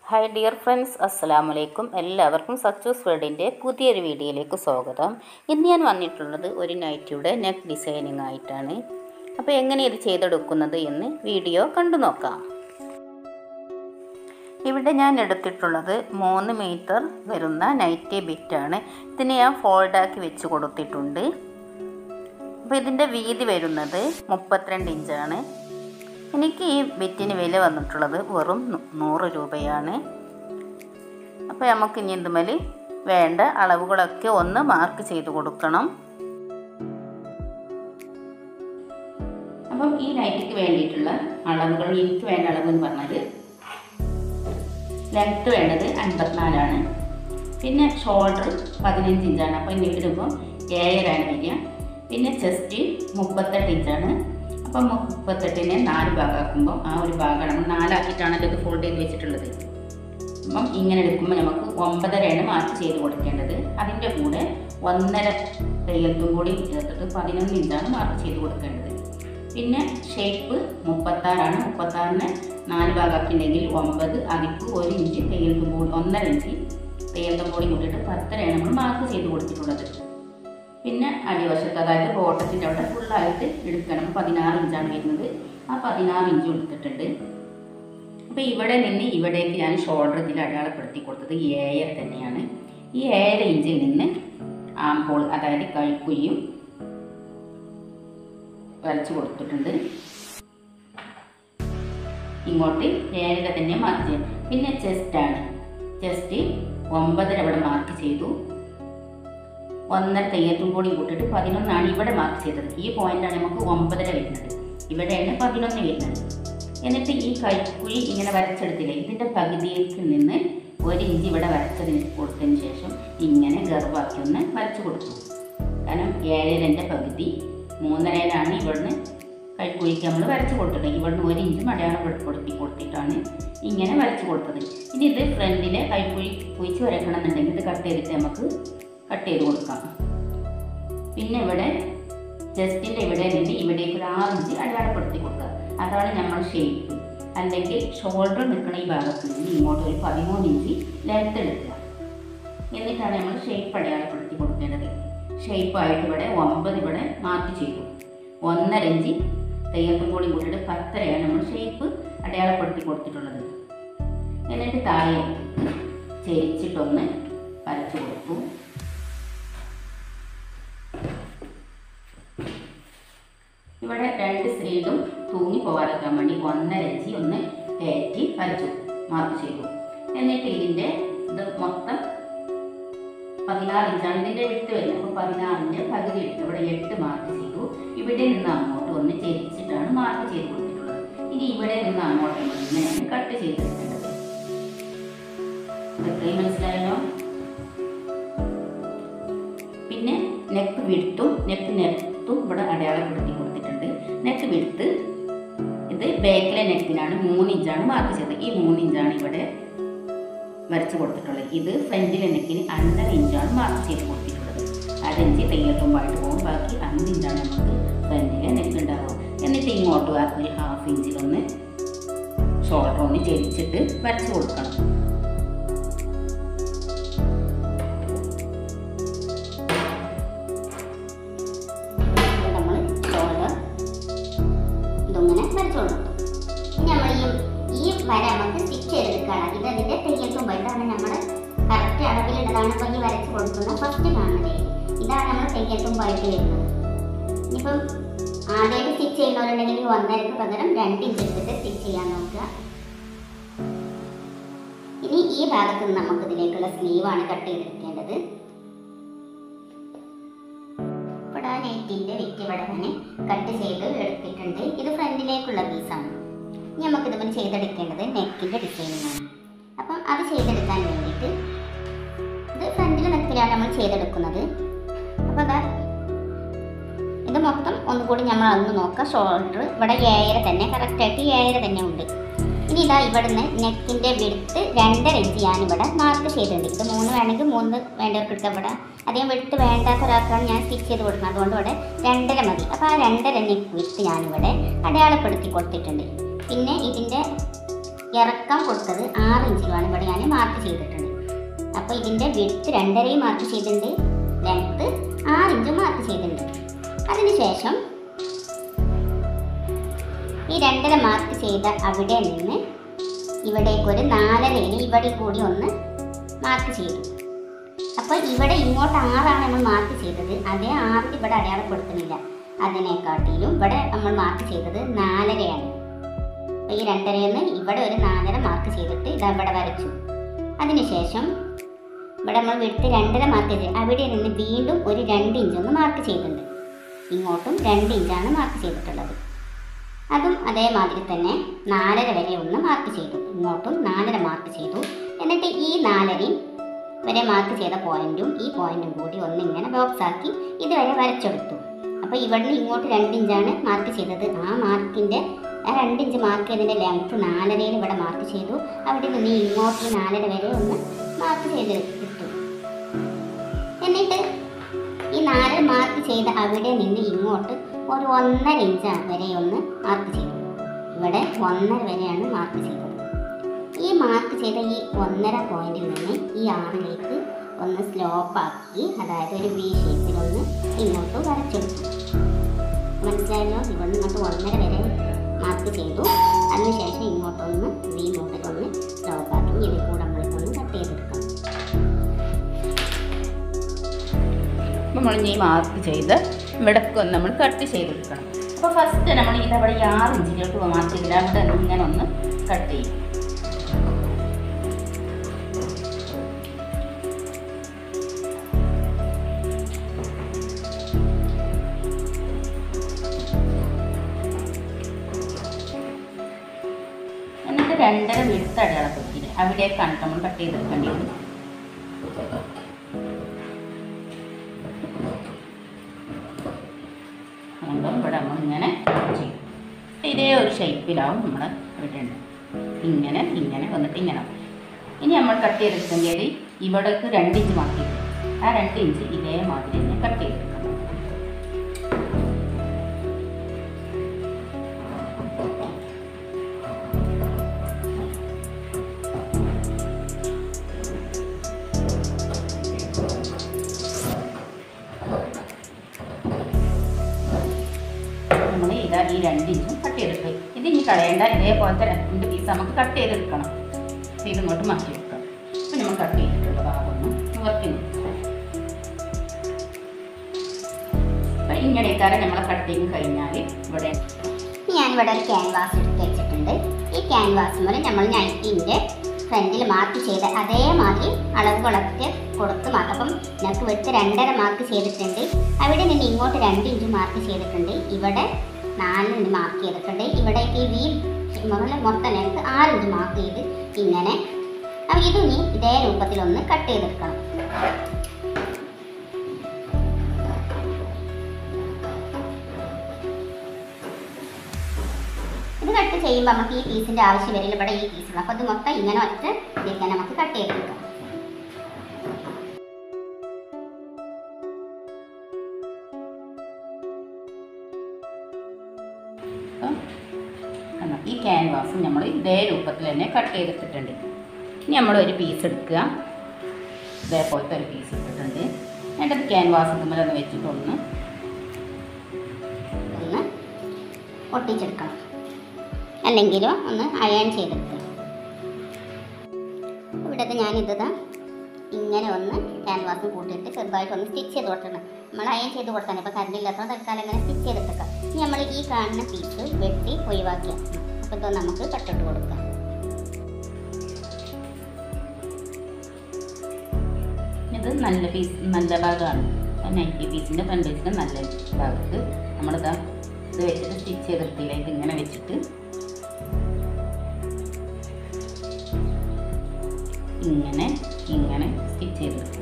Hi dear friends, അസ്സലാമലൈക്കും. എല്ലാവർക്കും സച്ചൂസ് വേൾഡിൻ്റെ പുതിയൊരു വീഡിയോയിലേക്ക് സ്വാഗതം. ഇന്ന് ഞാൻ വന്നിട്ടുള്ളത് ഒരു നൈറ്റിയുടെ നെക്ക് ഡിസൈനിങ് ആയിട്ടാണ്. അപ്പോൾ എങ്ങനെ ഇത് ചെയ്തെടുക്കുന്നത് എന്ന് വീഡിയോ കണ്ടു നോക്കാം. ഇവിടെ ഞാൻ എടുത്തിട്ടുള്ളത് 3 മീറ്റർ വരുന്ന നൈറ്റി ബിറ്റാണ്. ഇതിനെ ഞാൻ ഫോൾഡാക്കി വെച്ച് കൊടുത്തിട്ടുണ്ട്. അപ്പോൾ ഇതിൻ്റെ വീതി വരുന്നത് 32 ഇഞ്ചാണ്. എനിക്ക് ഈ ബിറ്റിന് വില വന്നിട്ടുള്ളത് വെറും 100 രൂപയാണ്. അപ്പോൾ നമുക്ക് ഇനി ഇതുമേൽ വേണ്ട അളവുകളൊക്കെ ഒന്ന് മാർക്ക് ചെയ്ത് കൊടുക്കണം. അപ്പം ഈ നൈറ്റിക്ക് വേണ്ടിയിട്ടുള്ള അളവുകൾ, എനിക്ക് വേണ്ട അളവ് എന്ന് പറഞ്ഞാൽ ലെങ്ത്ത് വേണ്ടത് 54 പിന്നെ ഷോൾഡർ 15 ഇഞ്ചാണ്. അപ്പോൾ ഇനി ഇടുമ്പോൾ 7 വരിക. പിന്നെ ചെസ്റ്റ് 38 ഇഞ്ചാണ്. അപ്പം 38നെ 4 ഭാഗമാക്കുമ്പോൾ ആ ഒരു ഭാഗമാണ് നമ്മൾ 4 ആക്കിയിട്ടാണ് ഇത് ഫോൾഡ് ചെയ്ത് വെച്ചിട്ടുള്ളത്. അപ്പം ഇങ്ങനെ എടുക്കുമ്പോൾ നമുക്ക് 9.5 മാർക്ക് ചെയ്ത് കൊടുക്കേണ്ടത്. അതിൻ്റെ കൂടെ 1.5 തയ്യൽത്തും കൂടി ചേർത്തിട്ട് 11 ഇഞ്ചാണ് മാർക്ക് ചെയ്ത് കൊടുക്കേണ്ടത്. പിന്നെ ഷേപ്പ് 36 36നെ 4 ഭാഗമാക്കിയിട്ടുണ്ടെങ്കിൽ 9, അതിക്ക് 1 ഇഞ്ച് തയ്യൽത്തും കൂടി 1.5 ഇഞ്ച് തയ്യൽത്തും കൂടി കൂട്ടിയിട്ട് 10.5 നമ്മൾ മാർക്ക് ചെയ്ത് കൊടുത്തിട്ടുള്ളത്. പിന്നെ അടിവശത്ത്, അതായത് ബോട്ടത്തിൻ്റെ അവിടെ ഫുള്ളായിട്ട് എടുക്കണം. 16 ഇഞ്ചാണ് വരുന്നത്. ആ 16 ഇഞ്ച് എടുത്തിട്ടുണ്ട്. അപ്പോൾ ഇവിടെ നിന്ന് ഇവിടേക്ക് ഞാൻ ഷോൾഡർ ഇതിൽ അടയാളപ്പെടുത്തി കൊടുത്തത് 7 തന്നെയാണ്. ഈ 7 ഇഞ്ചിൽ നിന്ന് ആംപോൾ, അതായത് കൈക്കുഴിയും വരച്ച് കൊടുത്തിട്ടുണ്ട്. ഇങ്ങോട്ട് 7 തന്നെ മാർക്ക് ചെയ്യും. പിന്നെ ചെസ്റ്റാണ്. ചെസ്റ്റ് 9 ഇവിടെ മാർക്ക് ചെയ്തു. 1.5 തയ്യൽത്തും കൂടി കൂട്ടിയിട്ട് 11 ഇവിടെ മാർക്ക് ചെയ്തത്. ഈ പോയിന്റാണ് നമുക്ക് 9.5 വരുന്നത്. ഇവിടെയാണ് 11 വരുന്നത്. എന്നിട്ട് ഈ കൈക്കുഴി ഇങ്ങനെ വരച്ചെടുത്തില്ലേ, ഇതിൻ്റെ പകുതിയിൽ നിന്ന് 1 ഇഞ്ച് ഇവിടെ വരച്ചതിന് കൊടുത്തതിന് ശേഷം ഇങ്ങനെ ഗർവാക്കി ഒന്ന് വരച്ച് കൊടുക്കും. കാരണം 7 പകുതി 3.5 ഇവിടുന്ന് കൈക്കുഴിക്ക് നമ്മൾ വരച്ച് കൊടുത്തത്. ഇവിടുന്ന് 1 ഇഞ്ചും അടയാളപ്പെടുത്തി കൊടുത്തിട്ടാണ് ഇങ്ങനെ വരച്ച് കൊടുത്തത്. ഇനി ഇത് ഫ്രണ്ടിലെ കൈക്കുഴി കുഴിച്ച് വരക്കണം എന്നുണ്ടെങ്കിൽ ഇത് കട്ട് ചെയ്തിട്ട് നമുക്ക് കട്ട് ചെയ്ത് കൊടുക്കാം. പിന്നെ ഇവിടെ ചെസ്റ്റിൻ്റെ ഇവിടെ നിന്ന് ഇവിടേക്ക് ഒരു 6 ഇഞ്ച് അടയാളപ്പെടുത്തി കൊടുക്കുക. അതാണ് നമ്മൾ ഷേപ്പ്. അല്ലെങ്കിൽ ഷോൾഡർ നിൽക്കുന്ന ഈ ഭാഗത്ത് നിന്ന് ഇങ്ങോട്ട് ഒരു 13 ഇഞ്ച് ലെങ്ത്ത് എടുക്കുക. എന്നിട്ടാണ് നമ്മൾ ഷേപ്പ് അടയാളപ്പെടുത്തി കൊടുക്കേണ്ടത്. ഷേപ്പായിട്ട് ഇവിടെ 9 ഇവിടെ മാർക്ക് ചെയ്തു. 1.5 ഇഞ്ച് തയ്യൽത്തും കൂടി കൂട്ടിയിട്ട് 10.5 നമ്മൾ ഷേപ്പ് അടയാളപ്പെടുത്തി കൊടുത്തിട്ടുള്ളത്. എന്നിട്ട് താഴെ ചെരിച്ചിട്ടൊന്ന് വരച്ചു കൊടുക്കും. ഇവിടെ 2 സൈഡും തൂങ്ങി പോകാതിരിക്കാൻ വേണ്ടി 1.5 ഇഞ്ച് ഒന്ന് കയറ്റി വരച്ചു മാർക്ക് ചെയ്തു. എന്നിട്ട് ഇതിൻ്റെ ഇത് മൊത്തം 16 ഇഞ്ചാണ് ഇതിൻ്റെ വിട്ട് വരുന്നത്. അപ്പോൾ 16ൻ്റെ പകുതി എടുത്ത് ഇവിടെ 8 മാർക്ക് ചെയ്തു. ഇവിടെ നിന്ന് അങ്ങോട്ട് ഒന്ന് ചെരിച്ചിട്ടാണ് മാർക്ക് ചെയ്ത് കൊടുത്തിട്ടുള്ളത്. ഇനി ഇവിടെ നിന്ന് അങ്ങോട്ട് ഇങ്ങനെയാണ് കട്ട് ചെയ്തെടുക്കേണ്ടത്. ഇത്രയും മനസ്സിലായല്ലോ. പിന്നെ നെക്ക് വിടുത്തും നെക്കും ഇവിടെ അടയാളപ്പെടുത്തി കൊടുത്തിട്ടുണ്ട്. നെക്ക് വിടുത്ത് ഇത് ബാക്കിലെ നെക്കിനാണ് 3 ഇഞ്ചാണ് മാർക്ക് ചെയ്തത്. ഈ 3 ഇഞ്ചാണ് ഇവിടെ വരച്ച് കൊടുത്തിട്ടുള്ളത്. ഇത് ഫ്രണ്ടിലെ നെക്കിന് 1.5 ഇഞ്ചാണ് മാർക്ക് ചെയ്ത് കൊടുത്തിട്ടുള്ളത്. 1.5 ഇഞ്ച് തയ്യൽത്തുമ്പായിട്ട് പോകും. ബാക്കി 5 ഇഞ്ചാണ് നമുക്ക് ഫ്രണ്ടിലെ നെക്ക് ഉണ്ടാവുക. എന്നിട്ട് ഇങ്ങോട്ട് ഒരു 1/2 ഇഞ്ചിലൊന്ന് ഷോൾഡർ ഒന്ന് ചെരിച്ചിട്ട് വരച്ച് കൊടുക്കണം. ഈ വര നമുക്ക് സ്റ്റിച്ച് ചെയ്തെടുക്കണം. ഇത് അതിൻ്റെ തയ്യൽത്തുമ്പായിട്ടാണ് നമ്മൾ കറക്റ്റ് അളവിലുള്ളതാണ്. ഇപ്പോൾ ഈ വരച്ച് കൊടുക്കുന്ന ഫസ്റ്റ് കാണുന്നത് ഇതാണ് നമ്മൾ തയ്യൽത്തുമ്പായിട്ട് വരുന്നത്. ഇനിയിപ്പം ആദ്യമായിട്ട് സ്റ്റിച്ച് ചെയ്യുന്നവരുണ്ടെങ്കിൽ 1.5ക്ക് പകരം 2 ഇഞ്ച് എടുത്തിട്ട് സ്റ്റിച്ച് ചെയ്യാൻ നോക്കുക. ഇനി ഈ ഭാഗത്ത് നിന്ന് നമുക്ക് ഇതിലേക്കുള്ള സ്ലീവാണ് കട്ട് ചെയ്തെടുക്കേണ്ടത്. ഇവിടെ ആ നെറ്റിൻ്റെ വിറ്റ് ഇവിടെ തന്നെ കട്ട് ചെയ്ത് എടുത്തിട്ടുണ്ട്. ഇത് ഫ്രണ്ടിലേക്കുള്ള പീസാണ്. ഇനി നമുക്ക് ഇതുപോലെ ചെയ്തെടുക്കേണ്ടത് നെക്കിൻ്റെ ഡിസൈനിങ്ങാണ്. അപ്പം അത് ചെയ്തെടുക്കാൻ വേണ്ടിയിട്ട് ഇത് ഫ്രണ്ടിലെ നെക്കിലാണ് നമ്മൾ ചെയ്തെടുക്കുന്നത്. അപ്പോൾ അതാ ഇത് മൊത്തം ഒന്നുകൂടി നമ്മൾ അതൊന്ന് നോക്കാം. ഷോൾഡർ ഇവിടെ 7 തന്നെ കറക്റ്റായിട്ട് 7 തന്നെ ഉണ്ട്. ഇനി ഇതാ ഇവിടുന്ന് നെക്കിൻ്റെ വിടുത്ത് 2.5 ഇഞ്ച് ഞാനിവിടെ മാർക്ക് ചെയ്തിട്ടുണ്ട്. ഇത് 3 വേണമെങ്കിൽ 3 വേണ്ടവർക്ക് എടുക്കാം. ഇവിടെ അധികം വിടുത്ത് വേണ്ടാത്ത ഒരാൾക്കാണ് ഞാൻ സ്റ്റിച്ച് ചെയ്ത് കൊടുക്കുന്നത്. അതുകൊണ്ട് ഇവിടെ 2.5 മതി. അപ്പോൾ ആ 2.5 നെക്ക് വിടുത്ത് ഞാനിവിടെ അടയാളപ്പെടുത്തി കൊടുത്തിട്ടുണ്ട്. പിന്നെ ഇതിൻ്റെ ഇറക്കം തുടക്കം കൊടുത്തത് 6 ഇഞ്ചിലുമാണ്. ഇവിടെ ഞാൻ മാർക്ക് ചെയ്തിട്ടുണ്ട്. അപ്പോൾ ഇതിൻ്റെ വിഡ്ത്ത് 2.5 മാർക്ക് ചെയ്തിട്ടുണ്ട്, ലെങ്ത്ത് 6 ഇഞ്ചും മാർക്ക് ചെയ്തിട്ടുണ്ട്. അതിനുശേഷം ഈ 2.5 മാർക്ക് ചെയ്ത അവിടെ നിന്ന് ഇവിടേക്ക് ഒരു 4.5 ഇവിടെ കൂടി ഒന്ന് മാർക്ക് ചെയ്തു. അപ്പോൾ ഇവിടെ ഇങ്ങോട്ട് 6ആണ് നമ്മൾ മാർക്ക് ചെയ്തത്, അതേ 6 ഇവിടെ അടയാളപ്പെടുത്തുന്നില്ല. അതിനെക്കാട്ടിലും ഇവിടെ നമ്മൾ മാർക്ക് ചെയ്തത് 4.5ആണ്. അപ്പോൾ ഈ 2.5 ഇവിടെ ഒരു 4.5 മാർക്ക് ചെയ്തിട്ട് ഇത് ഇവിടെ വരച്ചു. അതിനുശേഷം ഇവിടെ നമ്മൾ വിട്ട് 2.5 മാർക്ക് ചെയ്ത് അവിടെ നിന്ന് വീണ്ടും ഒരു 2 ഇഞ്ച് ഒന്ന് മാർക്ക് ചെയ്തിട്ടുണ്ട്. ഇങ്ങോട്ടും 2 ഇഞ്ചാണ് മാർക്ക് ചെയ്തിട്ടുള്ളത്. അതും അതേമാതിരി തന്നെ 4.5 വരെ ഒന്ന് മാർക്ക് ചെയ്തു. ഇങ്ങോട്ടും 4.5 മാർക്ക് ചെയ്തു. എന്നിട്ട് ഈ 4.5 വരെ മാർക്ക് ചെയ്ത പോയിന്റും ഈ പോയിന്റും കൂടി ഒന്നിങ്ങനെ ബോക്സ് ആക്കി ഇതുവരെ വരച്ചെടുത്തു. അപ്പോൾ ഇവിടുന്ന് ഇങ്ങോട്ട് 2 ഇഞ്ചാണ് മാർക്ക് ചെയ്തത്. ആ 2 ഇഞ്ച് മാർക്ക് ചെയ്തതിൻ്റെ ലെങ്ത്ത് 4.5 ഇവിടെ മാർക്ക് ചെയ്തു. അവിടെ നിന്ന് ഇങ്ങോട്ട് 4.5 വരെ ഒന്ന് മാർക്ക് ചെയ്ത് ഇട്ടു. എന്നിട്ട് ഈ 4 മാർക്ക് ചെയ്ത അവിടെ നിന്ന് ഇങ്ങോട്ട് ഒരു 1.5 ഇഞ്ച് വരെ ഒന്ന് മാർക്ക് ചെയ്തു. ഇവിടെ 1.5 വരെയാണ് മാർക്ക് ചെയ്തത്. ഈ മാർക്ക് ചെയ്ത ഈ 1.5 പോയിന്റിൽ നിന്ന് ഈ 6ലേക്ക് ഒന്ന് സ്ലോപ്പാക്കി, അതായത് ഒരു വി ഷേപ്പിലൊന്ന് ഇങ്ങോട്ട് വരച്ചെടുത്തു. മനസ്സിലായല്ലോ? ഇവിടെ ഇങ്ങോട്ട് 1.5 വരെ മാർക്ക് ചെയ്തു. അതിനുശേഷം ഇങ്ങോട്ടൊന്ന് വി മോഡലൊന്ന് സ്ലോപ്പാക്കി ഇതിൽ കൂടെ നമ്മളിതൊന്ന് കട്ട് ചെയ്തെടുക്കാം. നമ്മൾ ഈ മാർക്ക് ചെയ്ത് ഇവിടേക്ക് നമ്മൾ കട്ട് ചെയ്തെടുക്കണം. അപ്പോൾ ഫസ്റ്റ് നമ്മൾ ഇതവിടെ 6 ഇഞ്ചിലോട്ട് മാർക്ക് ചെയ്തില്ല, അവിടെ ഇങ്ങനെ ഒന്ന് കട്ട് ചെയ്യും. എന്നിട്ട് 2.5 വിഡ്ത്ത് അടയാളപ്പെടുത്തിയില്ല, അവിടേക്കാണ് നമ്മൾ കട്ട് ചെയ്തെടുക്കേണ്ടത്. ഇവിടെ നമ്മളിങ്ങനെ ചെയ്യും. ഇതേ ഒരു ഷേപ്പിലാവും നമ്മൾ ഇടേണ്ടത്. ഇങ്ങനെ ഇങ്ങനെ വന്നിട്ട് ഇങ്ങനെ. ഇനി നമ്മൾ കട്ട് ചെയ്തെടുക്കേണ്ടത് ഇവിടേക്ക് 2 ഇഞ്ച് മാറ്റി, ആ 2 ഇഞ്ച് ഇതേമാതിരി തന്നെ കട്ട് ചെയ്തെടുക്കണം. ഈ 2 ഇഞ്ചും കട്ട് ചെയ്തെടുക്കുക. ഇത് ഇനി കളയേണ്ട, ഇതേപോലത്തെ 2 പീസ് നമുക്ക് കട്ട് ചെയ്തെടുക്കണം. ഇങ്ങോട്ട് മാറ്റി വെക്കാം. അപ്പം നമ്മൾ കട്ട് ചെയ്തിട്ടുള്ള ഭാഗമൊന്നും വർക്കിന്. അപ്പം ഇങ്ങനെയൊക്കെ നമ്മളെ കട്ടിങ് കഴിഞ്ഞാൽ ഇവിടെ ഞാനിവിടെ ഒരു ക്യാൻവാസ് എടുത്ത് വെച്ചിട്ടുണ്ട്. ഈ ക്യാൻവാസ് മുതൽ നമ്മൾ നൈറ്റിൻ്റെ ഫ്രണ്ടിൽ മാർക്ക് ചെയ്ത് അതേമാതിരി അളവുകളൊക്കെ കൊടുത്ത് മാർക്ക്. അപ്പം ഞങ്ങൾക്ക് വെച്ച് 2.5 മാർക്ക് ചെയ്തിട്ടുണ്ട്. അവിടെ നിന്ന് ഇങ്ങോട്ട് 2 ഇഞ്ച് മാർക്ക് ചെയ്തിട്ടുണ്ട്. ഇവിടെ 4 ഇഞ്ച് മാർക്ക് ചെയ്തിട്ടുണ്ട്. ഇവിടേക്ക് ഈ വീൽ മൊത്തം ലെങ്ത് 6 ഇഞ്ച് മാർക്ക് ചെയ്ത് ഇങ്ങനെ. അപ്പം ഇതിനി ഇതേ രൂപത്തിലൊന്ന് കട്ട് ചെയ്തെടുക്കണം. ഇത് കട്ട് ചെയ്യുമ്പോൾ നമുക്ക് ഈ പീസിൻ്റെ ആവശ്യം വരില്ല. ഇവിടെ ഈ പീസുണ്ട്. അപ്പോൾ ഇത് മൊത്തം ഇങ്ങനെ ഒറ്റ ഇതിലേക്ക് നമുക്ക് കട്ട് ചെയ്തെടുക്കാം. ഈ ക്യാൻവാസ് നമ്മൾ ഇതേ രൂപത്തിൽ തന്നെ കട്ട് ചെയ്തെടുത്തിട്ടുണ്ട്. ഇനി നമ്മളൊരു പീസ് എടുക്കുക. ഇതേപോലത്തെ ഒരു പീസ് എടുത്തിട്ടുണ്ട്. എന്നിട്ട് ക്യാൻവാസ് തമ്മിലൊന്ന് വെച്ചിട്ടൊന്ന് ഒട്ടിച്ചെടുക്കണം, അല്ലെങ്കിലോ ഒന്ന് അയൺ ചെയ്തെടുക്കുക. ഇവിടെ ഞാനിത് ഇങ്ങനെ ഒന്ന് ക്യാൻവാസ് കൂട്ടിയിട്ട് ചെറുതായിട്ടൊന്ന് സ്റ്റിച്ച് ചെയ്ത് കൊടുക്കണം. നമ്മൾ അയൺ ചെയ്ത് കൊടുത്താൽ ഇപ്പോൾ കറണ്ടില്ലാത്തത് തൽക്കാലം ഇങ്ങനെ സ്റ്റിച്ച് ചെയ്തെടുക്കാം. ഇനി നമ്മൾ ഈ കാണുന്ന പീസ് വെട്ടി ഒഴിവാക്കിയ അപ്പോൾ ഇത് നമുക്ക് കട്ടിട്ട് കൊടുക്കാം. ഇത് നല്ല പീസ്, നല്ല ഭാഗമാണ്. നൈറ്റി പീസിൻ്റെ ഫ്രണ്ട് പീസിൻ്റെ നല്ല ഭാഗത്ത് നമ്മളിതാ ഇത് വെച്ചിട്ട് സ്റ്റിച്ച് ചെയ്തെടുത്തില്ല. ഇതിങ്ങനെ വെച്ചിട്ട് ഇങ്ങനെ ഇങ്ങനെ സ്റ്റിച്ച് ചെയ്തെടുക്കുക.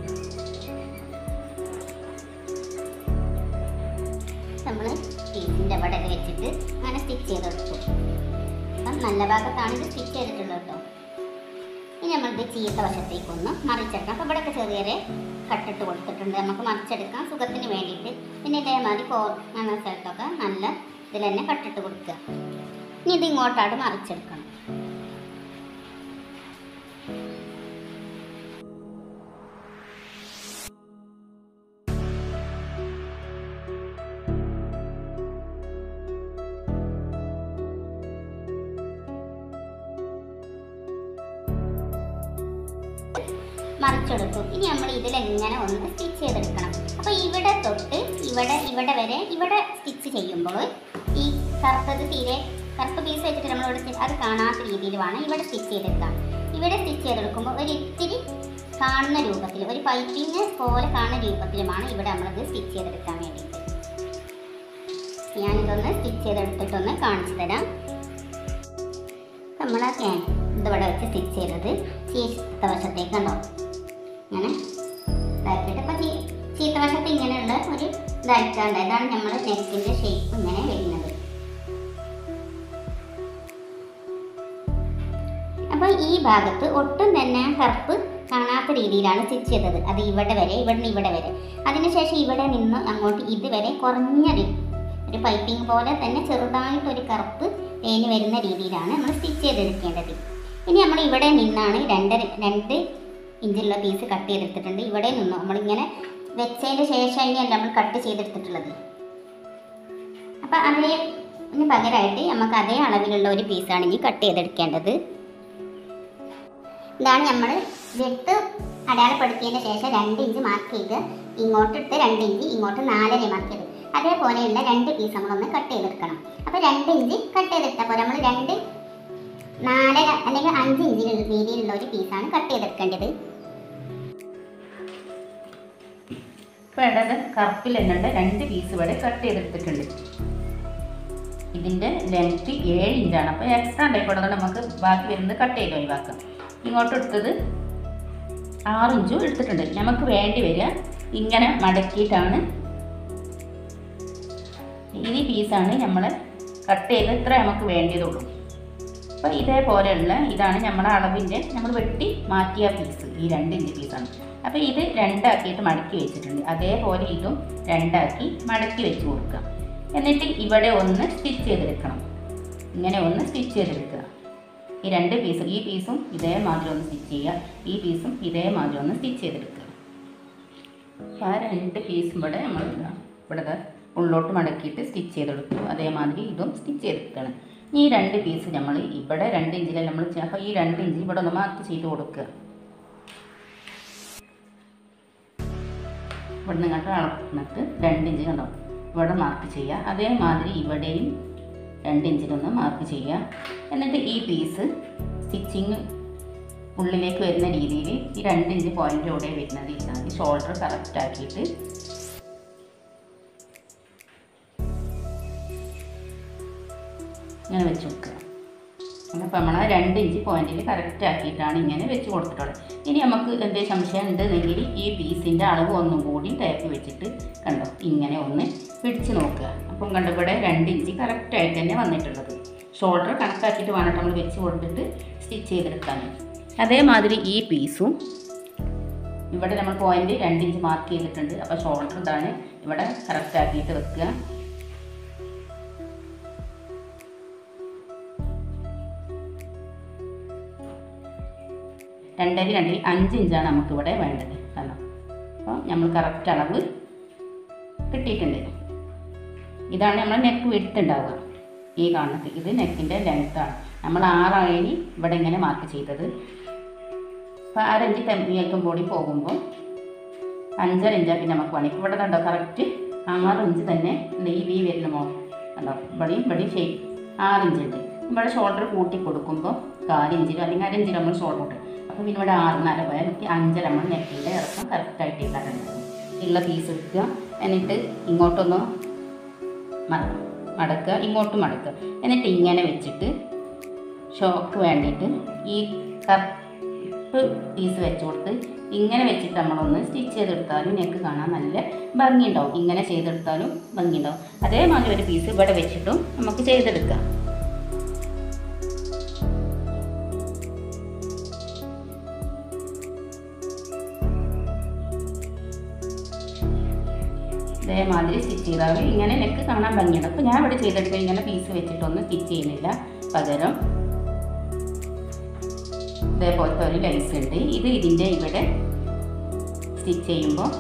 നമ്മൾ പീസിൻ്റെ അവിടെ വെച്ചിട്ട് അങ്ങനെ സ്റ്റിച്ച് ചെയ്തെടുത്തു. അപ്പം നല്ല ഭാഗത്താണ് ഇത് സ്റ്റിച്ച് ചെയ്തിട്ടുള്ളത് കേട്ടോ. ഇനി നമ്മളിത് ചീത്ത വശത്തേക്കൊന്ന് മറിച്ചെടുക്കാം. അപ്പോൾ ഇവിടെയൊക്കെ ചെറിയ കട്ടിട്ട് കൊടുത്തിട്ടുണ്ട്. നമുക്ക് മറിച്ചെടുക്കാം സുഖത്തിന് വേണ്ടിയിട്ട്. പിന്നെ ഇതേമാതിരി അങ്ങനെ സ്ഥലത്തൊക്കെ നല്ല ഇതിൽ തന്നെ കട്ടിട്ട് കൊടുക്കുക. ഇനി ഇത് ഇങ്ങോട്ടായിട്ട് മറിച്ചെടുക്കണം. മറിച്ചെടുത്തു. ഇനി നമ്മൾ ഇതിലെങ്ങനെ ഒന്ന് സ്റ്റിച്ച് ചെയ്തെടുക്കണം. അപ്പോൾ ഇവിടെ തൊട്ട് ഇവിടെ വരെ ഇവിടെ സ്റ്റിച്ച് ചെയ്യുമ്പോൾ ഈ കറുപ്പ് പീസ് വെച്ചിട്ട് നമ്മളിവിടെ അത് കാണാത്ത രീതിയിൽ വേണം ഇവിടെ സ്റ്റിച്ച് ചെയ്തെടുക്കാം. ഇവിടെ സ്റ്റിച്ച് ചെയ്തെടുക്കുമ്പോൾ ഒരു ഇത്തിരി കാണുന്ന രൂപത്തിൽ, ഒരു പൈപ്പിങ് പോലെ കാണുന്ന രൂപത്തിലുമാണ് ഇവിടെ നമ്മളിത് സ്റ്റിച്ച് ചെയ്തെടുക്കാൻ വേണ്ടിയിട്ട്. ഞാനിതൊന്ന് സ്റ്റിച്ച് ചെയ്തെടുത്തിട്ടൊന്ന് കാണിച്ചു തരാം. നമ്മൾ ആ ഇതിവിടെ വെച്ച് സ്റ്റിച്ച് ചെയ്തത് ചീത്ത വശത്തേക്ക് കണ്ടോ ഇങ്ങനെ ഇതാക്കിയിട്ട്, അപ്പോൾ ചീത്ത വശത്ത് ഇങ്ങനെയുള്ള ഒരു ഇതായിട്ടാണ്. ഇതാണ് നമ്മൾ നെക്കിൻ്റെ ഷേപ്പ് ഇങ്ങനെ വരുന്നത്. അപ്പോൾ ഈ ഭാഗത്ത് ഒട്ടും തന്നെ കറുപ്പ് കാണാത്ത രീതിയിലാണ് സ്റ്റിച്ച് ചെയ്തത്. അത് ഇവിടെ വരെ, ഇവിടെ വരെ. അതിനുശേഷം ഇവിടെ നിന്ന് അങ്ങോട്ട് ഇതുവരെ കുറഞ്ഞൊരു പൈപ്പിംഗ് പോലെ തന്നെ ചെറുതായിട്ടൊരു കറുപ്പ് തേന് വരുന്ന രീതിയിലാണ് നമ്മൾ സ്റ്റിച്ച് ചെയ്തെടുക്കേണ്ടത്. ഇനി നമ്മൾ ഇവിടെ നിന്നാണ് 2 ഇഞ്ചുള്ള പീസ് കട്ട് ചെയ്തെടുത്തിട്ടുണ്ട്. ഇവിടെ നിന്നു നമ്മളിങ്ങനെ വെച്ചതിന് ശേഷം ഇനിയല്ല നമ്മൾ കട്ട് ചെയ്തെടുത്തിട്ടുള്ളത്. അപ്പോൾ അതിന് പകരമായിട്ട് നമുക്ക് അതേ അളവിലുള്ള ഒരു പീസാണ് ഇനി കട്ട് ചെയ്തെടുക്കേണ്ടത്. ഇതാണ് നമ്മൾ വെട്ട് അടയാളപ്പെടുത്തിയതിന് ശേഷം 2 ഇഞ്ച് മാർക്ക് ചെയ്ത് ഇങ്ങോട്ട് എടുത്ത് 2 ഇഞ്ച് ഇങ്ങോട്ട് 4 മാർക്ക് ചെയ്ത് അതേപോലെയുള്ള 2 പീസ് നമ്മളൊന്ന് കട്ട് ചെയ്തെടുക്കണം. അപ്പോൾ 2 ഇഞ്ച് കട്ട് ചെയ്തെടുത്തപ്പോൾ നമ്മൾ 2, 4 അല്ലെങ്കിൽ 5 ഇഞ്ചിലുള്ള രീതിയിലുള്ള ഒരു പീസാണ് കട്ട് ചെയ്തെടുക്കേണ്ടത്. ഇപ്പോൾ ഇടത് കറുപ്പിൽ എന്നുണ്ട് 2 പീസ് ഇവിടെ കട്ട് ചെയ്തെടുത്തിട്ടുണ്ട്. ഇതിൻ്റെ ലെങ്ത്ത് 7 ഇഞ്ചാണ്. അപ്പോൾ എക്സ്ട്രാ ഉണ്ടായിക്കോട്ടെ, നമുക്ക് ബാക്കി വരുന്നത് കട്ട് ചെയ്ത് ഒഴിവാക്കാം. ഇങ്ങോട്ട് എടുത്തത് 6 ഇഞ്ചും എടുത്തിട്ടുണ്ട്. നമുക്ക് വേണ്ടി വരിക ഇങ്ങനെ മടക്കിയിട്ടാണ്. ഈ പീസാണ് നമ്മൾ കട്ട് ചെയ്ത് ഇത്ര നമുക്ക് വേണ്ടിയതുള്ളൂ. അപ്പോൾ ഇതേപോലെയുള്ള ഇതാണ് നമ്മുടെ അളവിൻ്റെ നമ്മൾ വെട്ടി മാറ്റിയ പീസ്. ഈ 2 ഇഞ്ച് പീസാണ്. അപ്പോൾ ഇത് 2 ആക്കിയിട്ട് മടക്കി വെച്ചിട്ടുണ്ട്. അതേപോലെ ഇതും 2 ആക്കി മടക്കി വെച്ച് കൊടുക്കുക. എന്നിട്ട് ഇവിടെ ഒന്ന് സ്റ്റിച്ച് ചെയ്തെടുക്കണം. ഇങ്ങനെ ഒന്ന് സ്റ്റിച്ച് ചെയ്തെടുക്കുക. ഈ 2 പീസും ഈ പീസും ഇതേമാതിരി ഒന്ന് സ്റ്റിച്ച് ചെയ്യുക. ഈ പീസും ഇതേമാതിരി ഒന്ന് സ്റ്റിച്ച് ചെയ്തെടുക്കുക. അപ്പോൾ ആ 2 പീസും ഇവിടെ നമ്മൾ ഇവിടെ ഉള്ളോട്ട് മടക്കിയിട്ട് സ്റ്റിച്ച് ചെയ്തെടുത്തു. അതേമാതിരി ഇതും സ്റ്റിച്ച് ചെയ്തെടുക്കണം. ഈ 2 പീസ് നമ്മൾ ഇവിടെ 2 ഇഞ്ചിൽ നമ്മൾ അപ്പോൾ ഈ 2 ഇഞ്ച് ഇവിടെ ഒന്ന് മാർക്ക് ചെയ്ത് കൊടുക്കുക. ഇവിടെ നിങ്ങോട്ട് അളന്നിട്ട് 2 ഇഞ്ച് കണ്ടോ ഇവിടെ മാർക്ക് ചെയ്യുക. അതേമാതിരി ഇവിടെയും 2 ഇഞ്ചിലൊന്ന് മാർക്ക് ചെയ്യുക. എന്നിട്ട് ഈ പീസ് സ്റ്റിച്ചിങ് ഉള്ളിലേക്ക് വരുന്ന രീതിയിൽ ഈ 2 ഇഞ്ച് പോയിൻ്റോടെ വരുന്നത് ഇതാണ്. ഷോൾഡർ കറക്റ്റ് ആക്കിയിട്ട് ഇങ്ങനെ വെച്ച് കൊടുക്കുക. അപ്പോൾ നമ്മൾ ആ 2 ഇഞ്ച് പോയിന്റിൽ കറക്റ്റ് ആക്കിയിട്ടാണ് ഇങ്ങനെ വെച്ച് കൊടുത്തിട്ടുള്ളത്. ഇനി നമുക്ക് എന്തെങ്കിലും സംശയം ഉണ്ടെന്നെങ്കിൽ ഈ പീസിൻ്റെ അളവ് ഒന്നും കൂടി ടേപ്പ് വെച്ചിട്ട് കണ്ടോ ഇങ്ങനെ ഒന്ന് പിടിച്ച് നോക്കുക. അപ്പം കണ്ടോ ഇവിടെ 2 ഇഞ്ച് കറക്റ്റായിട്ട് തന്നെ വന്നിട്ടുള്ളത്. ഷോൾഡർ കണക്കാക്കിയിട്ട് വേണം നമ്മൾ വെച്ച് കൊടുത്തിട്ട് സ്റ്റിച്ച് ചെയ്തെടുക്കാൻ. അതേമാതിരി ഈ പീസും ഇവിടെ നമ്മൾ പോയിന്റ് 2 ഇഞ്ച് മാർക്ക് ചെയ്തിട്ടുണ്ട്. അപ്പോൾ ഷോൾഡർ ഇതാണ് ഇവിടെ കറക്റ്റ് ആക്കിയിട്ട് വെക്കുക. രണ്ടര 5 ഇഞ്ചാണ് നമുക്കിവിടെ വേണ്ടത്. കാരണം അപ്പോൾ നമ്മൾ കറക്റ്റ് അളവ് കിട്ടിയിട്ടുണ്ട്. ഇതാണ് നമ്മൾ നെക്ക് വിടുത്തുണ്ടാവുക. ഈ കാണുന്നത് ഇത് നെക്കിൻ്റെ ലെങ്ത്താണ്. നമ്മൾ 6 അഴി ഇവിടെ ഇങ്ങനെ മാർക്ക് ചെയ്തത്. അപ്പോൾ 1/2 ഇഞ്ച് തെമ്മിയേക്കും കൂടി പോകുമ്പോൾ 5.5 ഇഞ്ചാക്കി നമുക്ക് വേണം. ഇവിടെ കണ്ടോ കറക്റ്റ് 6 ഇഞ്ച് തന്നെ ഈ വി വരുന്ന മോൾ കണ്ടോ ഇവിടെയും ഷേപ്പ് 6 ഇഞ്ച് ഉണ്ട്. ഇവിടെ ഷോൾഡർ കൂട്ടി കൊടുക്കുമ്പോൾ 4 ഇഞ്ചിലോ അല്ലെങ്കിൽ 1/2 ഇഞ്ചിലോ നമ്മൾ ഷോൾഡർ ഉണ്ട്. അപ്പോൾ പിന്നെ ഇവിടെ 6.5 പോയാൽ 5 നമ്മൾ നെക്കിൻ്റെ ഇറക്കം കറക്റ്റായിട്ട് ഇട്ടിട്ടുണ്ടാകും. ഉള്ള പീസ് എടുക്കുക. എന്നിട്ട് ഇങ്ങോട്ടൊന്ന് മടക്കുക, ഇങ്ങോട്ടും മടക്കുക. എന്നിട്ട് ഇങ്ങനെ വെച്ചിട്ട് ഷോക്ക് വേണ്ടിയിട്ട് ഈ കറുപ്പ് പീസ് വെച്ച് കൊടുത്ത് ഇങ്ങനെ വെച്ചിട്ട് നമ്മളൊന്ന് സ്റ്റിച്ച് ചെയ്തെടുത്താലും നെക്ക് കാണാൻ നല്ല ഭംഗിയുണ്ടാവും. ഇങ്ങനെ ചെയ്തെടുത്താലും ഭംഗിയുണ്ടാവും. അതേമാതിരി ഒരു പീസ് ഇവിടെ വെച്ചിട്ടും നമുക്ക് ചെയ്തെടുക്കാം. അതേമാതിരി സ്റ്റിച്ച് ചെയ്താൽ ഇങ്ങനെ നെക്ക് കാണാൻ ഭംഗിയുണ്ട്. അപ്പോൾ ഞാൻ ഇവിടെ ചെയ്തെടുക്കുക ഇങ്ങനെ പീസ് വെച്ചിട്ടൊന്നും സ്റ്റിച്ച് ചെയ്യുന്നില്ല. പകരം ഇതേപോലത്തെ ഒരു ലൈസ് ഉണ്ട്. ഇത് ഇതിൻ്റെ ഇവിടെ സ്റ്റിച്ച് ചെയ്യുമ്പോൾ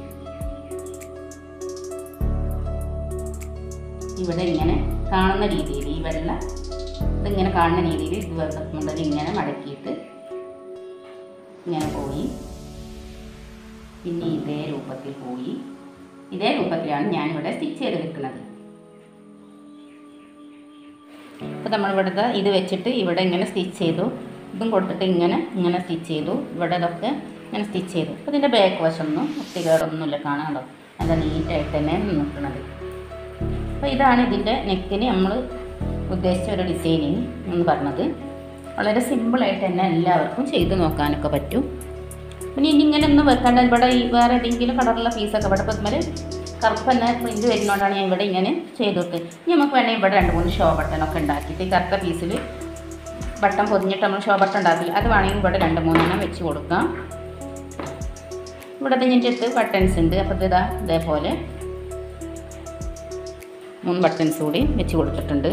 ഇവിടെ ഇങ്ങനെ കാണുന്ന രീതിയിൽ ഈ വെള്ള ഇതിങ്ങനെ കാണുന്ന രീതിയിൽ ഇത് വെക്കുന്നത് ഇങ്ങനെ മടക്കിയിട്ട് ഇങ്ങനെ പോയി പിന്നെ ഇതേ രൂപത്തിൽ പോയി ഇതേ രൂപത്തിലാണ് ഞാനിവിടെ സ്റ്റിച്ച് ചെയ്ത് വെക്കുന്നത്. അപ്പോൾ നമ്മളിവിടുത്തെ ഇത് വെച്ചിട്ട് ഇവിടെ ഇങ്ങനെ സ്റ്റിച്ച് ചെയ്തു, ഇതും കൊടുത്തിട്ട് ഇങ്ങനെ സ്റ്റിച്ച് ചെയ്തു, ഇവിടെ ഇതൊക്കെ ഇങ്ങനെ സ്റ്റിച്ച് ചെയ്തു. അപ്പോൾ ഇതിൻ്റെ ബാക്ക് വശമൊന്നും ഒത്തിരിയൊന്നുമില്ല, കാണാമല്ലോ, നല്ല നീറ്റായിട്ട് തന്നെ നിൽക്കുന്നത്. അപ്പോൾ ഇതാണ് ഇതിൻ്റെ നെക്കിന് നമ്മൾ ഉദ്ദേശിച്ച ഒരു ഡിസൈനിങ് എന്ന് പറഞ്ഞത്. വളരെ സിമ്പിളായിട്ട് തന്നെ എല്ലാവർക്കും ചെയ്ത് നോക്കാനൊക്കെ പറ്റും. പിന്നെ ഇനി ഇങ്ങനെ ഒന്നും വെക്കാണ്ട് ഇവിടെ ഈ വേറെ ഏതെങ്കിലും കളറുള്ള പീസൊക്കെ ഇവിടെ പൊതുമൽ കറുപ്പ് തന്നെ പ്രിൻറ്റ് വരുന്നതുകൊണ്ടാണ് ഞാൻ ഇവിടെ ഇങ്ങനെ ചെയ്തിട്ട്. ഇനി നമുക്ക് വേണമെങ്കിൽ ഇവിടെ 2-3 ഷോ ബട്ടണൊക്കെ ഉണ്ടാക്കിയിട്ട് ഈ കറുത്ത പീസിൽ ബട്ടൺ പൊതിഞ്ഞിട്ട് നമ്മൾ ഷോ ബട്ടൺ ഉണ്ടാക്കി അത് വേണമെങ്കിൽ ഇവിടെ 2-3 വെച്ച് കൊടുക്കാം. ഇവിടെ ഇതിൻ്റെ ബട്ടൺസ് ഉണ്ട്. അപ്പോൾ ഇതാ ഇതേപോലെ 3 ബട്ടൺസ് കൂടി വെച്ച് കൊടുത്തിട്ടുണ്ട്.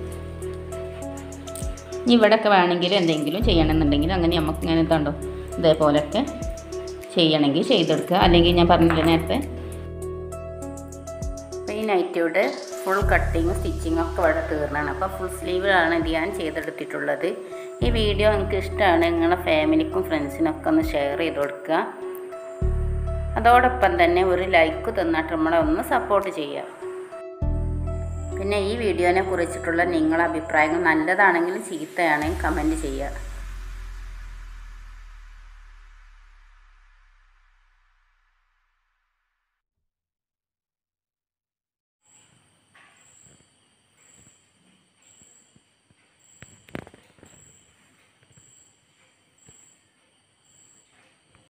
ഇനി ഇവിടെയൊക്കെ വേണമെങ്കിൽ എന്തെങ്കിലും ചെയ്യണമെന്നുണ്ടെങ്കിൽ അങ്ങനെ നമുക്ക് ഇങ്ങനെ ഇതുണ്ടോ ഇതേപോലെയൊക്കെ ചെയ്യണമെങ്കിൽ ചെയ്തെടുക്കുക. അല്ലെങ്കിൽ ഞാൻ പറഞ്ഞില്ല നേരത്തെ, അപ്പോൾ ഈ നൈറ്റിയുടെ ഫുൾ കട്ടിങ്ങും സ്റ്റിച്ചിങ്ങും ഒക്കെ ഇവിടെ തീർന്നാണ്. അപ്പോൾ ഫുൾ സ്ലീവിലാണ് ഇത് ഞാൻ ചെയ്തെടുത്തിട്ടുള്ളത്. ഈ വീഡിയോ നിങ്ങൾക്ക് ഇഷ്ടമാണ്, നിങ്ങളുടെ ഫാമിലിക്കും ഫ്രണ്ട്സിനൊക്കെ ഒന്ന് ഷെയർ ചെയ്ത് കൊടുക്കുക. അതോടൊപ്പം തന്നെ ഒരു ലൈക്ക് തന്നിട്ട് നമ്മളെ ഒന്ന് സപ്പോർട്ട് ചെയ്യുക. പിന്നെ ഈ വീഡിയോനെ കുറിച്ചിട്ടുള്ള നിങ്ങളുടെ അഭിപ്രായങ്ങൾ നല്ലതാണെങ്കിലും ചീത്തയാണെങ്കിൽ കമൻറ്റ് ചെയ്യുക.